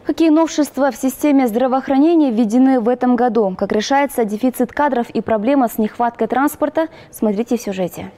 Какие новшества в системе здравоохранения введены в этом году? Как решается дефицит кадров и проблема с нехваткой транспорта? Смотрите в сюжете.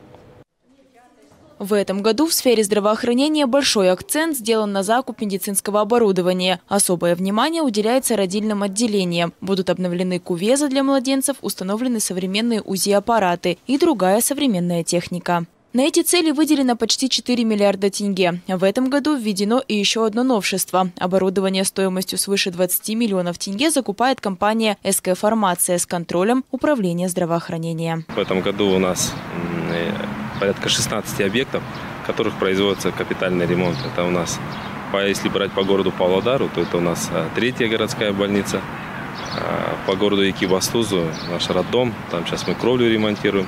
В этом году в сфере здравоохранения большой акцент сделан на закуп медицинского оборудования. Особое внимание уделяется родильным отделениям. Будут обновлены кувезы для младенцев, установлены современные УЗИ-аппараты и другая современная техника. На эти цели выделено почти 4 миллиарда тенге. В этом году введено и еще одно новшество. Оборудование стоимостью свыше 20 миллионов тенге закупает компания СК Фармация с контролем управления здравоохранения. В этом году у нас порядка 16 объектов, в которых производится капитальный ремонт. Это у нас, если брать по городу Павлодару, то это у нас 3-я городская больница. По городу Экибастузу наш роддом, там сейчас мы кровлю ремонтируем.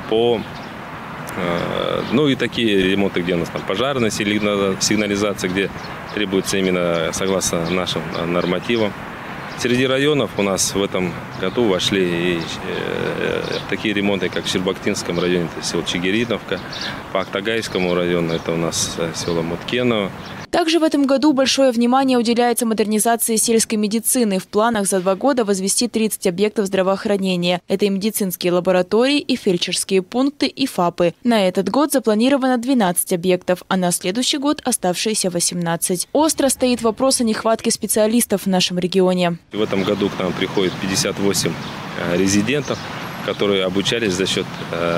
Ну и такие ремонты, где у нас там пожарная сигнализация, где требуется именно согласно нашим нормативам. Среди районов у нас в этом году вошли и такие ремонты, как в Щербактинском районе, это село Чигириновка, по Актагайскому району, это у нас село Муткеново. Также в этом году большое внимание уделяется модернизации сельской медицины. В планах за 2 года возвести 30 объектов здравоохранения. Это и медицинские лаборатории, и фельдшерские пункты, и ФАПы. На этот год запланировано 12 объектов, а на следующий год оставшиеся 18. Остро стоит вопрос о нехватке специалистов в нашем регионе. В этом году к нам приходит 58 резидентов, которые обучались за счет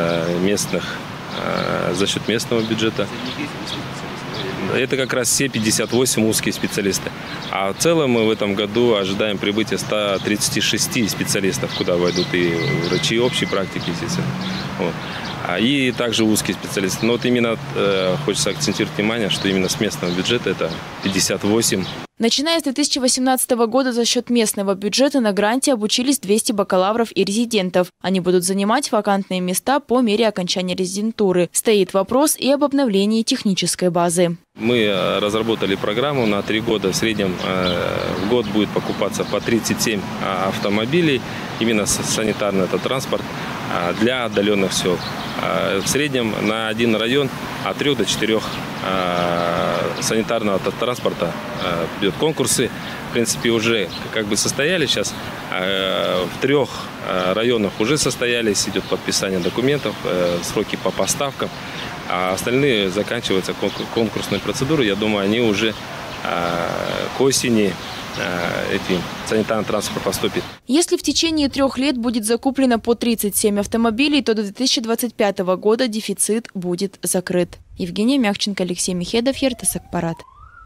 местного бюджета. Это как раз все 58 узкие специалисты. А в целом мы в этом году ожидаем прибытия 136 специалистов, куда войдут и врачи общей практики, естественно. Вот. И также узкие специалисты. Но вот именно хочется акцентировать внимание, что именно с местного бюджета это 58. Начиная с 2018 года за счет местного бюджета на гранте обучились 200 бакалавров и резидентов. Они будут занимать вакантные места по мере окончания резидентуры. Стоит вопрос и об обновлении технической базы. Мы разработали программу на 3 года. В среднем в год будет покупаться по 37 автомобилей. Именно санитарный это транспорт для отдаленных сел. В среднем на один район от 3 до 4 санитарного транспорта идут конкурсы. В принципе, уже как бы состоялись сейчас. В 3 районах уже состоялись, идет подписание документов, сроки по поставкам. А остальные заканчиваются конкурсные процедуры. Я думаю, они уже к осени санитарный транспорт поступит. Если в течение 3 лет будет закуплено по 37 автомобилей, то до 2025 года дефицит будет закрыт. Евгения Мягченко, Алексей Михедов, Ертасакпарат.